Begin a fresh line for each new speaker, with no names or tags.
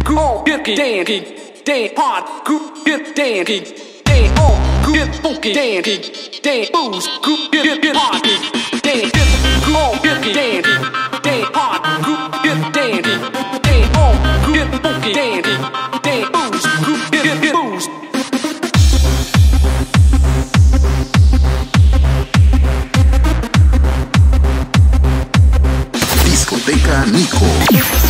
go, get dandy, day hard, go, get dandy, day on, get funky, dandy, day booze, go, get party, day go, get dandy, day hard, go, get dandy, day on, get funky, dandy, day booze, go, get booze.
Discoteca Nico.